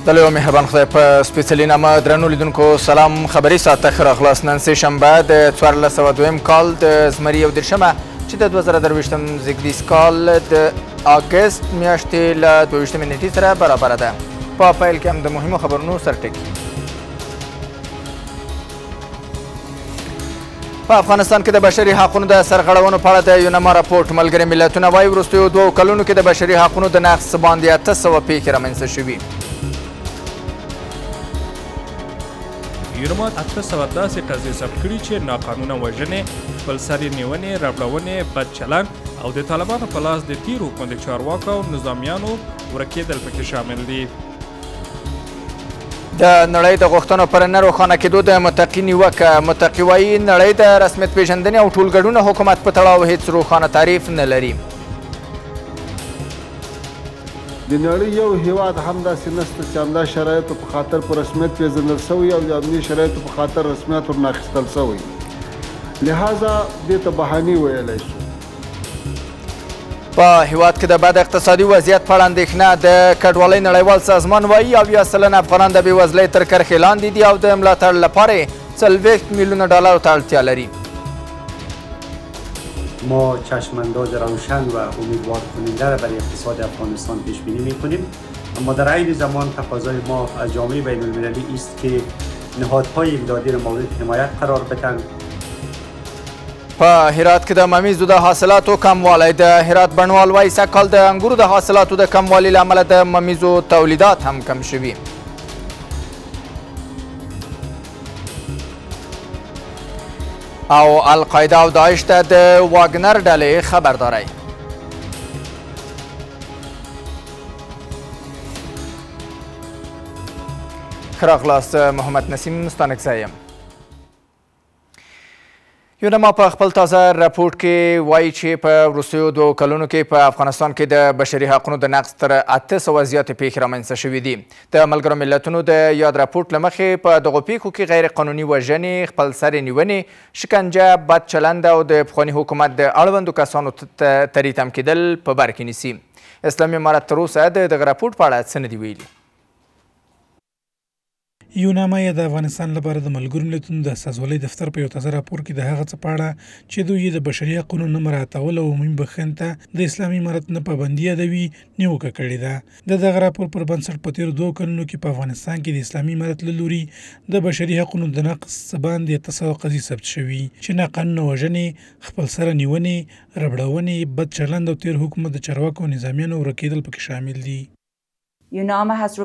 د لوی مهربان خدای په سپېڅلي نامه درنو لیدونکو سلام. خبري ساعت ښه راغلاست. نن سه شنبه د 1402 کال د زمري 21 چې د 2023 زیږدیز کال د اګست میاشتې له 22 نیټې سره برابره ده. په پیل کې هم د مهمو خبرونو سرټکي. په افغانستان کې د بشري حقونو د سرغړونو په اړه د یونما راپورټ ملګري ملتونه وایي وروستیو 2 کلونو کې د بشري حقونو د نقض باندې 800 پیښې رامنځته شوي. یونما 800 داسې قضیې ثبت کړي چې ناقانونه وژنې، خپلسري نیونې، ربړونې، بد چلند او د طالبانو په لاس د تیر حکومت د چارواکو او نظامیانو ورکېدل پکې شامل دي. د نړۍ د غوښتنو پر نه روښانه کېدو د متقي نیوکه. متقي وایي نړۍ د رسمیت پیژندنې او ټولګډون حکومت په تړاو هیڅ روښانه تعریف نه لري. د نړۍ یو هیواد هم داسې نشته چې همدا شرایطو په خاطر په رسمیت پیژندل شوی او د همدې شرایطو په خاطر رسمیت ورنه اخیستل شوی. لهذا دې ته بهانې ویلی شو. په هیواد کې د بد اقتصادي وضعیت په اړه اندېښنه. د کډوالۍ نړیوال سازمان وایي 80 سلنه افغانان د بېوزلۍ تر کرښې لاندې دي او د ملاتړ لپاره یې 40 میلیونه ډالرو ته اړتیا لري. ما چشمانداز روشن و امیدوار کننده را برای اقتصاد افغانستان پیش بینی می‌کنیم، اما در عین زمان تقاضای ما از جامعه بین‌المللی است که نهادهای امدادی را مورد حمایت قرار بدهند. په هرات کې د ممیزو د حاصلاتو کموالی. د هرات بڼوال وایي سږکال د انګورو د حاصلاتو د کموالي له امله د ممیزو تولیدات هم کم شوي. او القاعده او داعش ته د واګنر ډلې خبرداری. ښه راغلاست. محمد نسیم ستانکزی یم. یونما په خپل تازه راپورټ کې وایي چې په وروستیو 2 کلونو کې په افغانستان کې د بشري حقونو د نقض تر 800 زیاتې پیښې رامنځته شوي دي. د ملګرو ملتونو د یاد راپورټ له مخې په دغو پیښو کې غیر قانوني وژنې، خپلسرې نیونې، شکنجه، بد چلند او د پخواني حکومت د اړوندو کسانو تری تم کېدل په بر کې نیسي. اسلامي امارت تر اوسه د دغه راپورټ په اړه څه نه دي ویلي. یوناما د افغانستان لپاره د ملګرو ملتونو د استازولۍ دفتر په یو تازه راپور کې د هغه څه په اړه چې دوی د بشري حقونو نه مراعاتول او عمومي بښنې ته د اسلامي امارت نه پابندي یادوي نیوکه کړې ده. د دغه راپور پر بنسټ په تېرو 2 کلونو کې په افغانستان کې د اسلامي امارت له لوري د بشري حقونو د نقض باندې 800 قضیې ثبت شوي چې ناقانونه وژنې، خپلسره نیونې، ربړونې، بد چلند او تېر حکومت د چارواکو او نظامیانو ورکېدل پکې شامل دي. یونما د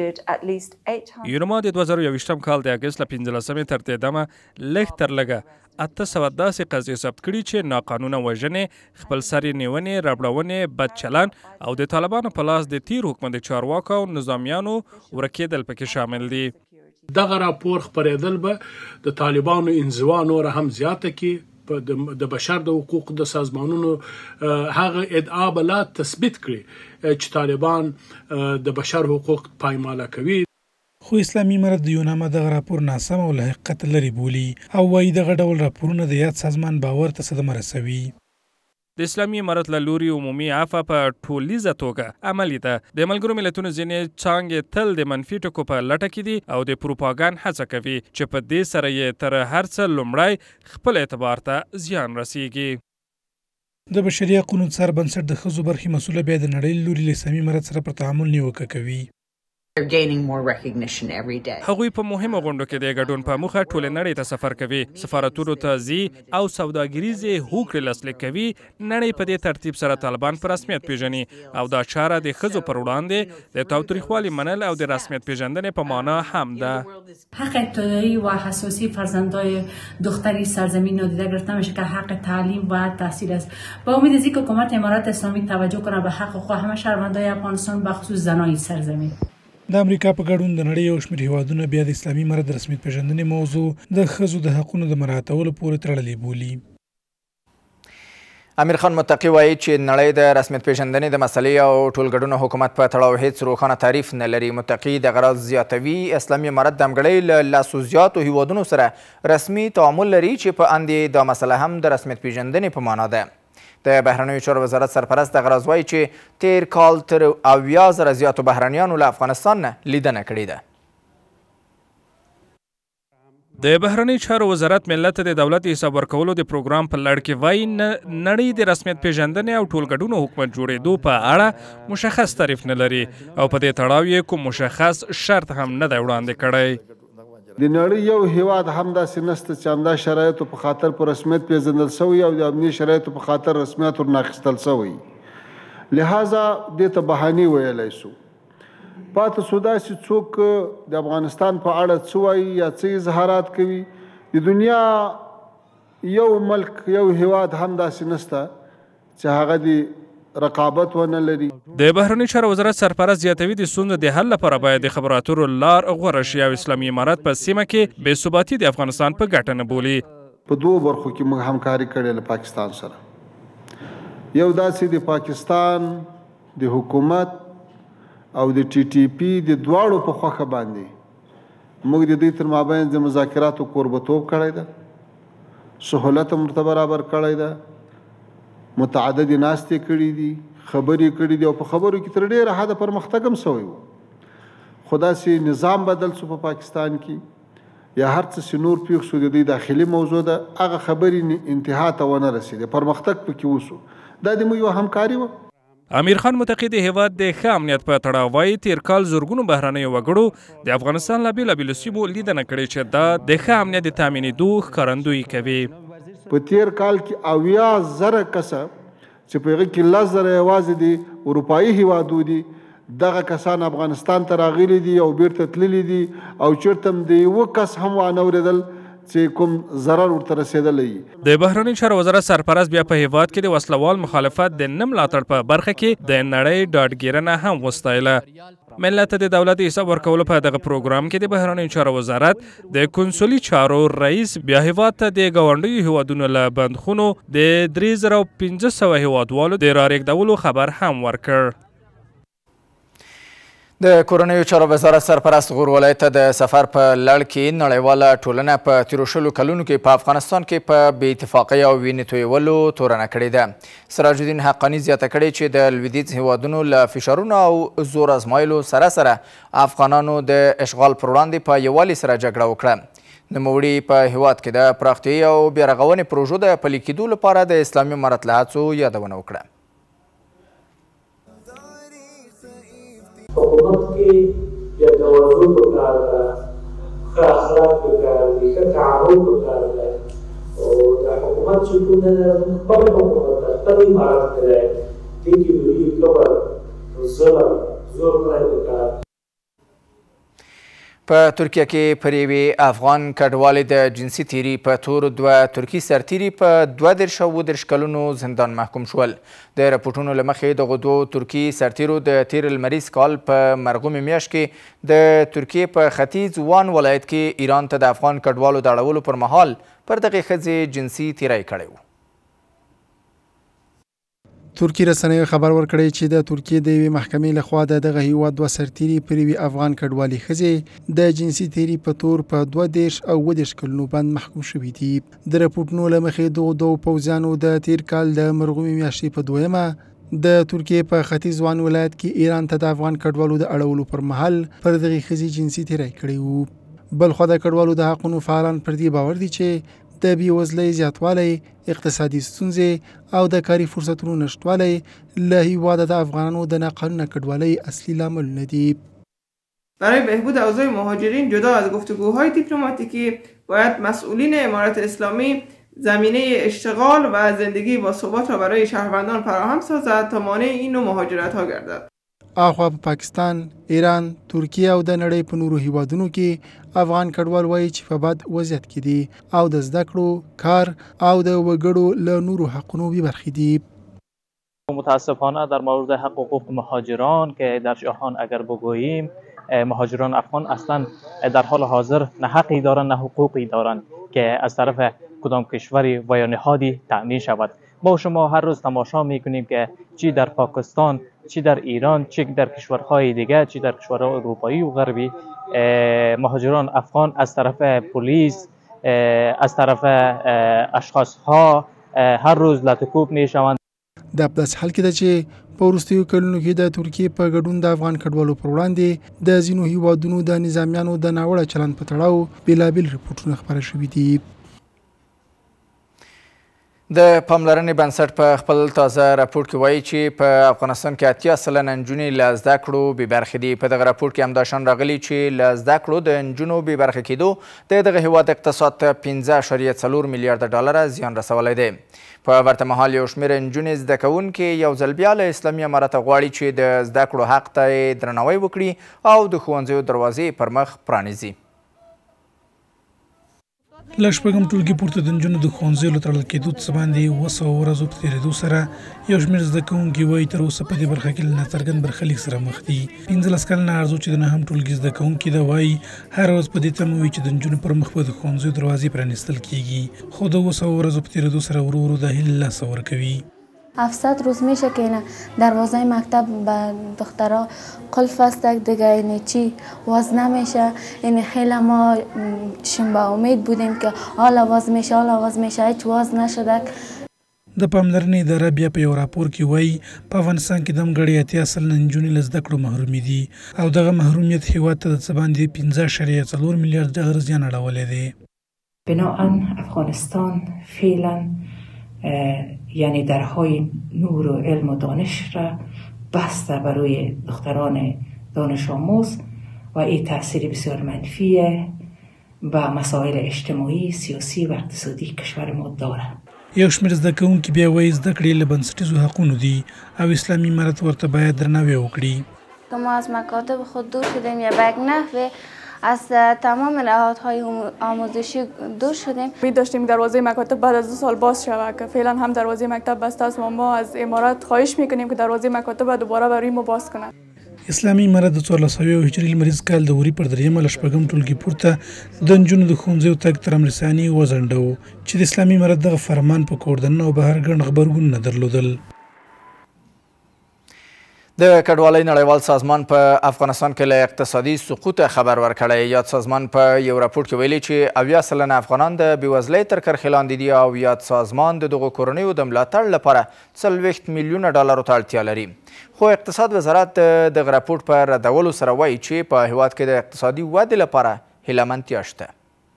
2021 کال د اګست له 15 تر 13 لږ تر لږه 800 داسې قضیې ثبت کړي چې ناقانونه وژنې، خپلسري نیونې، ربړونې، بد چلند او د طالبانو په لاس د تیر حکومت د چارواکو او نظامیانو ورکېدل پکې شامل دي. دغه راپور خپرېدل به د طالبانو انزوا نور هم زیاته کړي. د بشر د حقوقو د سازمانونو هغه ادعا به لا تثبیت کړي چې طالبان د بشر حقوق پایماله کوي. خو اسلامي امارت د یوناما دغه راپور ناسم او له حقیقت لرې بولي او وایي دغه ډول راپورونه د یاد سازمان باور ته صدمه رسوي. د اسلامي امارت له لوري عمومي عفوه په ټولیزه توګه عملي ده. د ملګرو ملتونو ځینې څانګې تل د منفي ټکو په لټه کې دي او د پروپاګاندا هڅه کوي چې په دې سره یې تر هر څه لومړی خپل اعتبار ته زیان رسیږي. د بشري حقونو سر بنسټ د ښځو برخې مسؤله بیا د نړۍ له لوري له اسلامي امارت سره پر تعامل نیوکه کوي. هغوی په مهمو غونډو کې د ګډون په موخه ټولې نړۍ ته سفر کوي، سفارتونو ته ځي او سوداګریزې هوکړې لاسلیک کوي. نړۍ په دې ترتیب سره طالبان په رسمیت پیژني او دا چاره د ښځو پر وړاندې د تاوتریخوالي منل او د رسمیت پیژندنې په معنا هم ده. حق ابتدایی و اساسی فرزندای دختری سرزمین نادیده گرفته میشه که حق تعلیم و تحصیل است. با امید از اینکه حکومت امارات اسلامی توجه کنه به حق حقوق همه شهروندان افغانستان به خصوص زنای سرزمین. د امریکا په ګډون د نړۍ یو شمېر هیوادونه بیا د اسلامي امارت د رسمیت پیژندنې موضوع د ښځو د حقونو د مراعاتولو پورې تړلې بولي. امیر خان متقي وایي چې نړۍ د رسمیت پیژندنې د مسلې او ټولګډون حکومت په تړاو هیڅ روښانه تعریف نه لري. متقي دغه راز زیاتوي اسلامي امارت د همګړۍ له لاسو زیاتو هیوادونو سره رسمي تعامل لري چې په اندې دا مسله هم د رسمیت پیژندنې په معنا ده. د بهرنیو چارو وزارت سرپرست دغه راز وایي چې تیر کال تر 70,000 زیاتو بهرنیانو له افغانستان نه لیدنه کړې ده. د بهرنی چارو وزارت ملت د دولت حساب ورکولو د پروګرام په لړ کې وایي نړۍ د رسمیت پیژندنې او ټولګډونو حکومت جوړېدو په اړه مشخص تعریف نه لري او په دې تړاو یې کوم مشخص شرط هم نه دی وړاندې کړی. د نړۍ یو هیواد همداسې نشته چې همدا شرایطو په خاطر په رسمیت پیژندل شوی او د امني شرایطو په خاطر رسمیت ورنه اخیستل شوی، لهذا دې ته بهانې ویلی شو. پاتې شو داسې څوک د افغانستان په اړه څه وایي یا څه اظهارات کوي. د دنیا یو ملک یو هیواد هم داسې نشته چې هغه د رقابت ونه لري. د بهرنی چارو وزارت سرپرست زیاتوي د ستونزو د حل لپاره باید د خبرو اترو لار غوره شي او اسلامي امارت په سیمه کې بې ثباتي د افغانستان په ګټه نه بولي. په دوو برخو کې موږ همکاري کړې له پاکستان سره. یو داسې د پاکستان د حکومت او د ټي ټي پي د دواړو په خوښه باندې موږ د دوی تر مابین د مذاکراتو کوربتوب کړی ده، سهولت هم ورته برابر کړی ده، متعددې ناستې کړي دي، خبرې کړي دي او په خبرو کې تر ډېره حده پرمختګ هم شوی و. خو داسې نظام بدل شو په پاکستان کې یا هر څه چې نور پیښ شو د دوی داخلي موضوع ده، هغه خبرې انتها ته ونه رسېدې، پرمختګ پکې وشو. دا د موږ یوه همکاري وه. امیر خان متقي د هیواد د ښه امنیت په تړاو وایي تیر کال زرګونو بهرنیو وګړو د افغانستان له بېلابېلو سیمو لیدنه کړې چې دا د ښه امنیت د تامینېدو ښکارندویي کوي. په تیر کال کې 70,000 کسه چې په هغه کې 10,000 یوازې د اروپایي هیوادو دي، دغه کسان افغانستان ته راغلي دي او بیرته تللي دي او چېرته هم د یوه کس هم وانه اورېدل چې کوم ضرر ورته رسېدلی. د بهرنی چارو وزارت سرپرست بیا په هیواد کې د وسلوال مخالفت د نه ملاتړ په برخه کې د نړۍ ډاډګیرنه هم وستایله. ملت د دولت حساب ورکولو په دغه پروګرام کې د بهرنی چارو وزارت د کنسولي چارو رئیس بیا هیواد ته د ګاونډیو هیوادونو له بندخونو د 3500 هیوادوالو د رارېږدولو خبر هم ورکړ. د کورنیو چارو وزارت سرپرست غور ولایت ته د سفر په لړ کې نړیواله ټولنه په تیرو شلو کلونو کې په افغانستان کې په بې اتفاقۍ او وینې تویولو تورنه کړې ده. سراج الدین حقانی زیاته کړې چې د لویدیځ هیوادونو له فشارونو او زور ازمایلو سره سره افغانانو د اشغال پر وړاندې په یووالي سره جګړه وکړه. نوموړي په هیواد کې د پراختیايي او بیارغونې پروژو د پلي کېدو لپاره د اسلامي امارت له هڅو یادونه وکړه. حکومت کې یا توازن پکار ده، ښه اخلاق پکار دي، ښه تعامل پکار ده او د حکومت شکلونه زموږ خپل حکومت ده، خپل امارت دی، دې کې لوی کبر، ظلم، زور کړی پکار. په ترکیه کې پر یوې افغان کډوالې د جنسي تیري په تور 2 ترکي سرتیري په 32 کلونو زندان محکوم شول. د راپورټونو له مخې دغو 2 ترکي سرتیرو د تیر لمریز کال په مرغومې میاشت کې د ترکیې په ختیځ وان ولایت کې ایران ته د افغان کډوالو د اړولو پر مهال پر دغې ښځې جنسي تیری کړی و. ترکی رسنیو خبر ورکړی چې د ترکیې د یوې محکمې لخوا د دغه هیواد 2 سرتیري پر یوې افغان کډوالې ښځې د جنسي تیري په تور په 32 او 30 کلونو باندې محکوم شوي دي. د راپورټونو له مخې دغو 2 پوځیانو د تیر کال د مرغومې میاشتې په 2مه د ترکیې په ختیځ وان ولایت کې ایران ته د افغان کډوالو د اړولو پر مهال پر دغې ښځې جنسي تیری کړی و. بلخوا د کډوالو د حقونو فعالان پر دې باور دي چې د بېوزلۍ زیاتوالی، اقتصادي ستونزې او د کاري فرصتونو نشتوالی له هیواده د افغانانو د ناقانونه کډوالۍ اصلی لاملونه دي. برای بهبود اوضاع مهاجرین جدا از گفتگوهای دیپلماتیکی باید مسئولین امارت اسلامی زمینه اشتغال و زندگی با ثبات را برای شهروندان فراهم سازد تا مانع این نوع مهاجرت ها گردد. اخوا په پاکستان، ایران، ترکیه او د نړۍ په نورو هیوادونو کې افغان کډوال وایي چې په بد وضعیت کې دي او د زده کړو، کار او د وګړو له نورو حقونو بې برخې دي. متاسفانه در مورد حقوق مهاجران که در جهان اگر بگوییم مهاجران افغان اصلا در حال حاضر نه حقی دارند نه حقوقی دارند که از طرف کدام کشوری و یا نهادی تأمین شود. ما شما هر روز تماشا میکنیم که چی در پاکستان، چی در ایران، چی در کشورهای دیگه، چی در کشورهای اروپایی و غربی مهاجران افغان از طرف پلیس، از طرف اشخاص ها هر روز لطکوب میشوند. دا په داسې حال کې ده چې په وروستیو کلونو کې د ترکیې په ګډون د افغان کډوالو پر وړاندې د ځینو هیوادونو د نظامیانو د ناوړه چلند په تړاو بېلابېل رپورټونه خپاره شوي دي. د پاملرنې بنسټ په خپل تازه راپور کې وایي چې په افغانستان کې 80% نجونې له زده کړو بې برخې دي. په دغه راپور کې همدا شان راغلي چې له زده کړو د نجونو بې برخې کېدو د دغه هیواد اقتصاد ته 15.4 میلیارډ ډالره زیان رسولی دی. په ورته مهال یو شمېر نجونې زده کوونکې یو ځل بیا له اسلامي امارته غواړي چې د زده کړو حق ته یې درناوی وکړي او د ښوونځیو دروازې پر مخ پرانیزي. له شپږم ټولګي پورته د نجونو د ښوونځیو له تړل کېدو څه باندې 200 ورځو په تېرېدو سره یو شمېر زده کوونکي وایي تر اوسه په دې برخه کې له ناڅرګند برخلیک سره مخ دي. 15 کلنه ارزو چې د نهم ټولګي زده کوونکي ده وایي هره ورځ په دې تمه وي چې د نجونو پر مخ به د ښوونځیو دروازې پرانیستل کېږي، خو د 200 ورځو په تېرېدو سره ورو ورو دا هیله له لاسه ورکوي. 700 روز میشه که اینا دروازه مکتب به دخترها قلف است دیگه، اینه چی واز نمیشه. این خیلی ما به امید بودیم که حالا واز میشه هیچ واز نشده. د پاملرنې اداره بیا په یو راپور کې وایي په افغانستان کې د مګړې 80% نجونې له زده کړو محرومې دي او دغه محرومیت هیواد ته د څه باندې 15.4 میلیارد ډالر زیان اړولی دی. بناهن افغانستان فعلا یعنی درهای نور و علم و دانش را بسته برای دختران دانش آموز و این تاثیر بسیار منفیه به مسائل اجتماعی، سیاسی و اقتصادی کشور ما داره. یو شمېر زده کوونکي بیا وایي زده کړې له بنسټیزو حقونو دي او اسلامي امارت ورته باید درناوی وکړي. که ما از مکاتب خود دور شدیم یا به یک نحوی از تمام نهادهای آموزشی دور شدیم. امید داشتیم دروازه مکاتب بعد از 2 سال باز شود که فعلا هم دروازه مکتب بسته است و ما از امارات خواهش میکنیم که دروازه مکاتب دوباره برای ما باز کنند. اسلامي امارت د 1400 هجري لمریز کال د وري پر دریمه له شپږم ټولګي پورته د نجونو د ښوونځیو تګ تر امرساني وځنډو چې د اسلامي امارت دغه فرمان په کور دننه او بهر ګڼ غبرګونونه درلودل. د کډوالۍ نړیوال سازمان په افغانستان کې له اقتصادي سقوط خبر ورکړی. یاد سازمان په یو راپور کې ویلي چې 80% افغانان د بېوزلۍ تر کرښې لاندې دي او یاد سازمان د دغو کورنیو د ملاتړ لپاره 40 میلیونه ډالرو ته اړتیا لري. خو اقتصاد وزارت دغه راپور په ردولو سره وایي چې په هیواد کې د اقتصادي ودې لپاره هیلهمندتیا شته.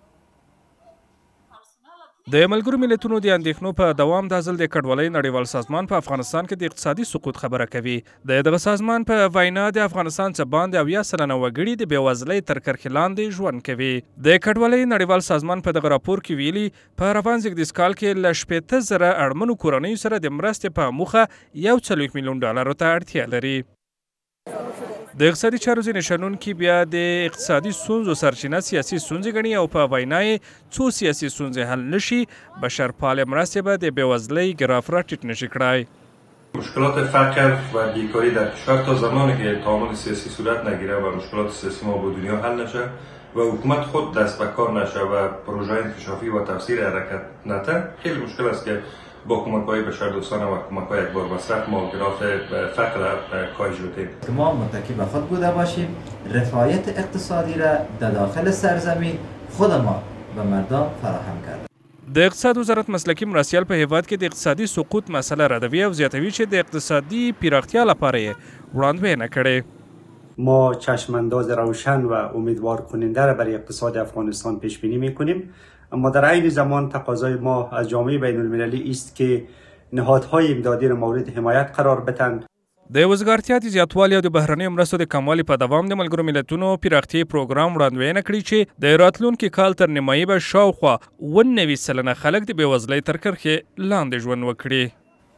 د ملګرو ملتونو د اندېښنو په دوام دا ځل د کډوالۍ نړیوال سازمان په افغانستان کې د اقتصادي سقوط خبره کوي. د دغه سازمان په وینا د افغانستان څخه باندې 80% وګړي د بېوزلۍ تر کرښې لاندې ژوند کوي. د کډوالۍ نړیوال سازمان په دغه راپور کې ویلي په روان زېږدیز کال کې له 80,000 اړمنو کورنیو سره د مرستې په موخه 40 میلیون ډالرو ته اړتیا لري. د اقتصادي چارو ځینې شنونکي بیا د اقتصادي ستونزو سرچینه سیاسي ستونزې ګڼي او په وینا یې څو سیاسي ستونزې حل نشي بشرپالې مرستې به د بېوزلۍ ګراف را ټیټ نشي کړای. مشکلات فقر و بیکاری در کشور تا زمانی که تعامل سیاسی صورت نگیره و مشکلات سیاسی ما با دنیا حل نشه و حکومت خود دست به کار نشه و پروژه انکشافی و تفسیر حرکت نده خیلی مشکل است که با کمک‌های بشردوستانه و کمک‌های یک بار مصرف ما گراف فقر کاهش بدهیم. ما متکی به خود بوده باشیم، رفاهیت اقتصادی را در داخل سرزمین خود ما به مردم فراهم کرد. د اقتصاد وزارت مسلکی مرستیال په هیواد کې د اقتصادي سقوط مسله ردوي او زیاتوي چې د اقتصادي پیراختیا لپاره یې وړاندوینه کړې. ما چشمانداز روشن و امیدوار کننده را برای اقتصاد افغانستان پیش بینی می‌کنیم، اما در عین زمان تقاضای ما از جامعه بین المللی است که نهادهای امدادی را مورد حمایت قرار بدهند. د وزګارتیا د زیاتوالي او د بهرنیو مرستو د کموالي په دوام د ملګرو ملتونو پیراختیايي پروګرام وړاندوینه کړې چې د راتلونکي کال تر نیمایي به شاوخوا 90% خلک د بېوزلۍ تر کرښې لاندې ژوند وکړي.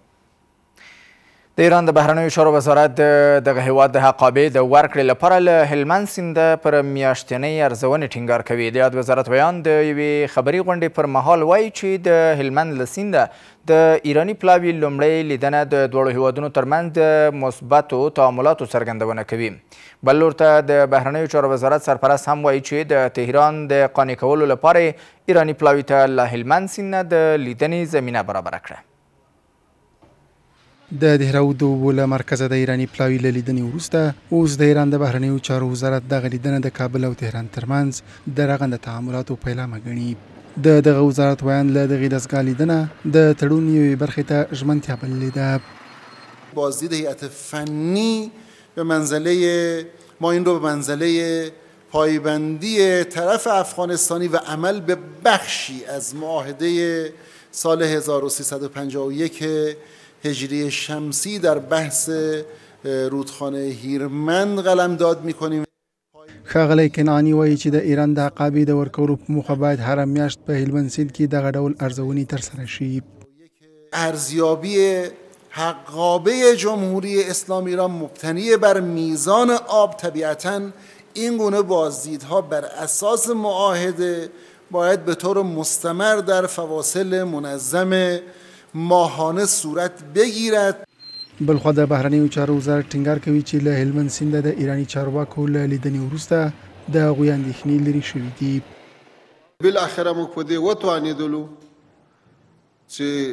د ایران د بهرنیو چارو وزارت دغه هیواد د حقابې د ورکړې لپاره له هلمند سینده پر میاشتنۍ ارزونې ټینګار کوي. د یاد وزارت بیان د یوې خبري غونډې پر مهال وایي چې د هلمند له سینده د ایراني پلاوي لومړی لیدنه د دواړو هیوادونو ترمنځ د مثبتو تعاملاتو څرګندونه کوي. بل لور ته د بهرنیو چارو وزارت سرپرست هم وایي چې د تهران د قانع کولو لپاره ایراني پلاوي ته له هلمند سینده د لیدنې زمینه برابره کړه. د دهراو د اوبو له مرکزه د ایراني پلاوي له لیدنې وروسته اوس د ایران د بهرنیو چارو وزارت دغه لیدنه د کابل او تهران ترمنځ د رغنده تعاملاتو پیلامه ګڼي. دغه وزارت ویان له دغې دستګاه لیدنه د تړون یوې برخې ته ژمنتیا بللې ده. بازدید هیئت فنی به منزله ما این رو به منزله پایبندی طرف افغانستانی و عمل به بخشی از معاهده سال 1351 هجری شمسی در بحث رودخانه هیرمند قلمداد می‌کنیم. ښاغلی کنعاني وایي چې د ایران د عقابې د ورکولو په موخه باید هره میاشت په هلمند سیند کې دغه ډول ارزونې ترسره شي. ارزیابی حقابه جمهوری اسلامی ایران مبتنی بر میزان آب طبیعتاً این گونه بازدیدها بر اساس معاهده باید به طور مستمر در فواصل منظم ماهانه صورت بگیرد. بلخوا د بهرنیو چارو وزارت ټینګار کوي چې له هلمند سیند د ایراني چارواکو له لیدنې وروسته د هغوی اندېښنې لرې شوي دي. بالاخره موږ په دې وتوانېدلو چې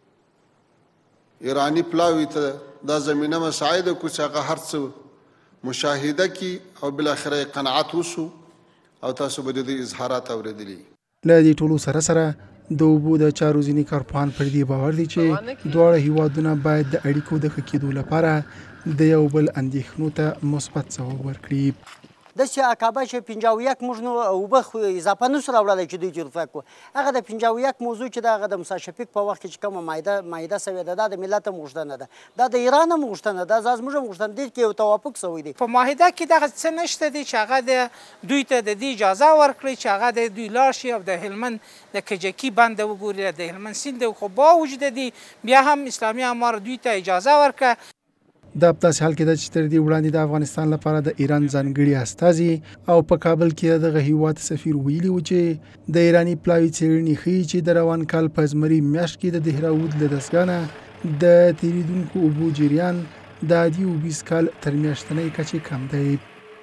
ایرانی پلاوي ته دا زمینه مساعده کو چې هغه هر څه مشاهده کی او بالاخره قناعت وشو او تاسو به د اظهارات اوریدلي. له دې ټولو سره سره د اوبو د چارو ځینې کارپوهان پر دې باور دي چې دواړه هیوادونه باید د اړیکو د ښه کېدو لپاره د یو بل اندېښنو ته مثبت ځواب ورکړي. داسې عقبه چې 51 موږ نو اوبه خو اضافه نشو راوړلی چې دوی جرفه کړو. هغه د 51 موضوع چې د هغه د موسی شفیق په وخت کې چې کومه معاهده سوې ده دا د ملت هم غوښتنه ده، دا د ایران هم غوښتنه ده، دا زموږ هم غوښتنه ده چې یو توافق سوی دی. په معاهده کې دغه څه نشته دی چې هغه د دوی ته د دې اجازه ورکړي چې هغه د دوی لاړ شي او د هلمند د کجکي بند وګوري، د هلمند سیند خو با وجود دی بیا هم اسلامي امار دوی ته اجازه ورکړه. دا په داسې حال کې ده چې تر دې وړاندې د افغانستان لپاره د ایران ځانګړي استازي او په کابل کې دغه هیواد سفیر ویلي و چې د ایراني پلاوي څېړنې ښیي چې د روان کال په زمري میاشت کې د دهراود له دستګاه د تېرېدونکو اوبو جریان د عادي اوبیز کال تر میاشتنۍ کچې کم دی.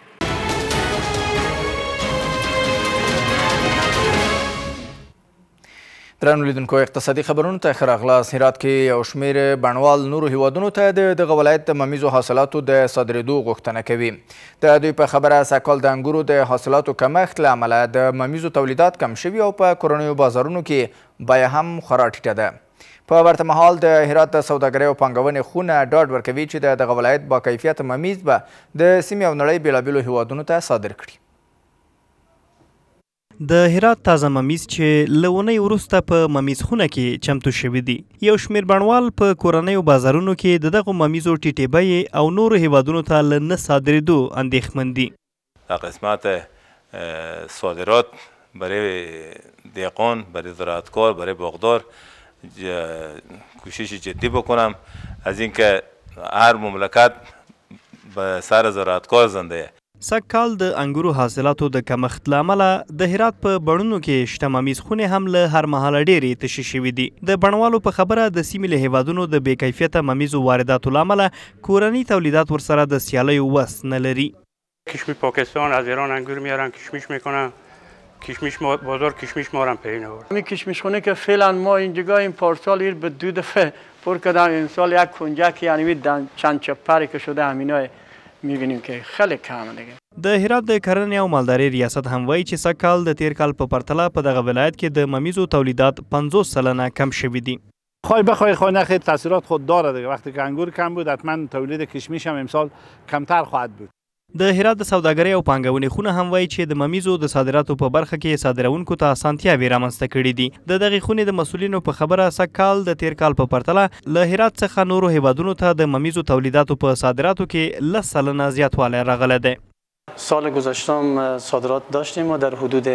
درنو لیدونکو اقتصادي خبرونو ته ښه راغلاست. هرات کې یو شمېر بڼوال نورو هیوادونو ته د دغه ولایت د ممیزو حاصلاتو د صادرېدو غوښتنه کوي. د دوی په خبره سږکال د انګورو د حاصلاتو کمښت له امله د ممیزو تولیدات کم شوي او په کورنیو بازارونو کې بیه هم خورا ټیټه ده. په ورته مهال د هرات د سوداګرۍ او پانګونې خونه ډاډ ورکوي چې د دغه ولایت با کیفیته ممیز به د سیمې او نړۍ بېلابېلو هیوادونو ته صادر کړي. د هرات تازه ممیز چې له اونۍ وروسته په ممیز خونه کې چمتو شوي دي. یو شمېر بڼوال په کورنیو بازارونو کې د دغو ممیزو ټیټې بیې او نورو هیوادونو ته له نه صادرېدو اندېښمن دي. قسمت صادرات برای دهقان، برای زراعتکار، برای باغدار کوشش جدی بکنم از اینکه هر مملکت به سر زراعتکار زنده. سږکال د انګورو حاصلاتو د کمښت له امله د هرات په بڼونو کې شته ممیز خونې هم له هر مهاله ډېرې تشې شوي دي. د بڼوالو په خبره د سیمې له هیوادونو د بې کیفیته ممیزو وارداتو له امله کورني تولیدات ورسره د سیالیو وس نه لري. کشمش پاکستان از ایران انگور میارن کشمش میکنن، کشمش بازار کشمش ما هم پیدا آورد. این کشمش خونه که فعلا ما اینجا این پارسال ایر به 2 دفعه پر کردن، امسال یک کنجک یعنی چند چپری که شده همینای میبینیم که خیلی کم دیگه. د هرات د کرنې او مالدارۍ ریاست هم وایي چې سږکال د تیر کال په پرتله په دغه ولایت کې د ممیزو تولیدات 50 سلنه کم شوي دي. خواهی بخواهی خانه خیلی تاثیرات خود داره دیگه. وقتی که انگور کم بود حتما تولید کشمش هم امسال کمتر خواهد بود. د هرات د سوداګرۍ او پانګونې خونه هم وایي چې د ممیزو د صادراتو په برخه کې صادروونکو ته اسانتیاوې رامنځته کړي دي. د دغې خونې د مسؤلینو په خبره سږکال د تیر کال په پرتله له هرات څخه نورو هیوادونو ته د ممیزو تولیداتو په صادراتو کې 10 سلنه زیاتوالی راغلی دی. سال گذشته صادرات داشتیم و در حدود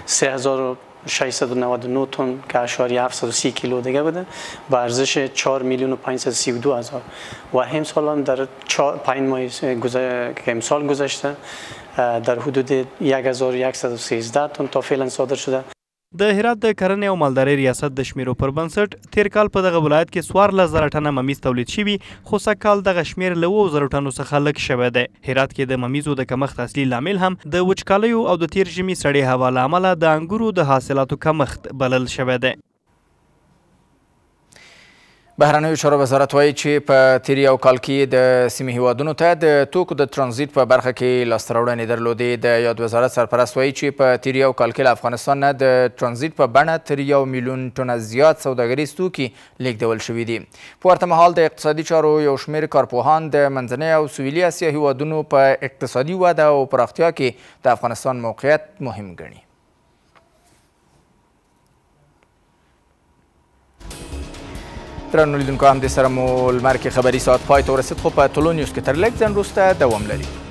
3699 تن که اشاری 730 کیلو دیگه بوده با ارزش 4,532,000 و امسال هم در 5 ماه که امسال گذشته در حدود 1113 تن تا فعلا صادر شده. د هرات د کرنې او مالدارۍ ریاست د شمیرو پر بنسټ تیر کال په دغه ولایت کې 14,000 ټنه ممیز تولید شوي، خو سږکال دغه شمیر له 2,000 ټنو څخه لږ شوی دی. هرات کې د ممیزو د کمښت اصلي لامل هم د وچکالیو او د تیر ژمي سړې هوا له امله د انګورو د حاصلاتو کمښت بلل شوی دی. بهرنیو چارو وزارت وایي چې په تیر یو کال کې د سیمې هیوادونو ته د توکو د ترانزیت په برخه کې لاسته راوړنې درلودې. د یاد وزارت سرپرست وایي چې په تیر یو کال کې له افغانستان نه د ترانزیت په بڼه تر 1 میلیون ټنه زیات سوداګریز توکي لیږدول شوي دي. په ورته مهال د اقتصادي چارو یو شمېر کارپوهان د منځنۍ او سویلي اسیا هیوادونو په اقتصادي وده او پراختیا کې د افغانستان موقعیت مهم ګڼي. درنو لیدونکو، همدې سره مو لمر کې خبري ساعت پای ته ورسید، خو په ټولو نیوز کې تر لږ ځنډ وروسته دوام لري.